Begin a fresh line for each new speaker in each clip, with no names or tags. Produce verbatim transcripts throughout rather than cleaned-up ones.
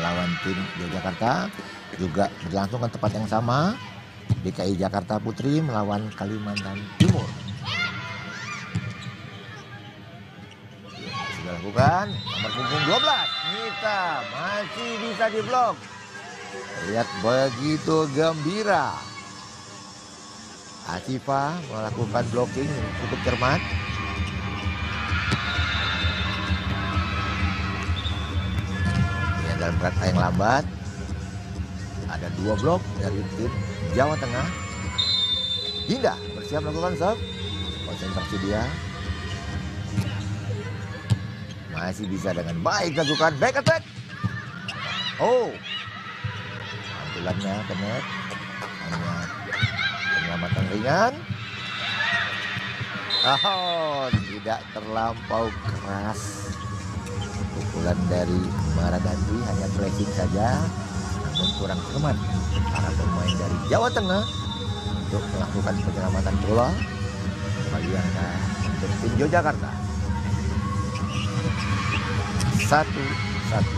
melawan tim Yogyakarta. Juga berlangsung ke tempat yang sama, D K I Jakarta Putri melawan Kalimantan Timur. Sudah lakukan, nomor punggung dua belas, Nita masih bisa diblok. Lihat begitu gembira. Asifa melakukan blocking cukup cermat. Dalam kerangka yang lambat, ada dua blok dari tim Jawa Tengah. Dinda bersiap melakukan serve, konsentrasi dia. Masih bisa dengan baik lakukan back attack. Oh, pantulannya ke net, hanya penyelamatan ringan. Oh, tidak terlampau keras. Pukulan dari Maradanti hanya pressing saja, namun kurang cermat para pemain dari Jawa Tengah untuk melakukan penyelamatan bola. Kembali angka untuk tim Yogyakarta. Satu satu.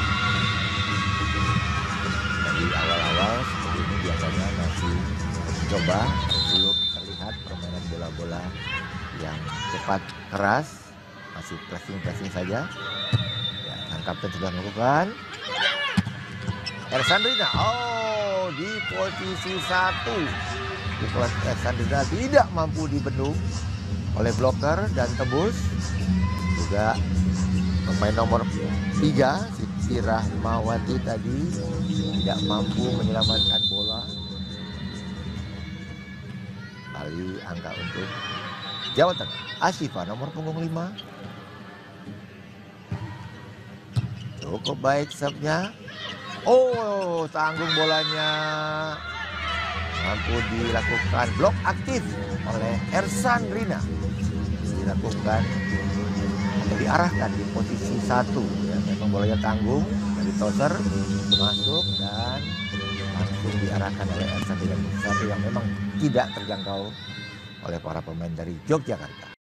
Dari awal-awal seperti ini biasanya masih coba, belum terlihat permainan bola-bola yang cepat keras, masih pressing-pressing saja. Kapten sudah melakukan. Ersandrina, oh di posisi satu. Pukulan Ersandrina tidak mampu dibendung oleh bloker dan tembus. Juga pemain nomor tiga, Siti Rahmawati tadi tidak mampu menyelamatkan bola. Kali angka untuk Jawa Tengah. Asifa nomor punggung lima. Cukup baik serve-nya. Oh, tanggung bolanya. Mampu dilakukan blok aktif oleh Ersandrina. Dilakukan atau diarahkan di posisi satu. Ya, memang bolanya tanggung dari toser masuk dan langsung diarahkan oleh Ersandrina. Satu yang memang tidak terjangkau oleh para pemain dari Yogyakarta.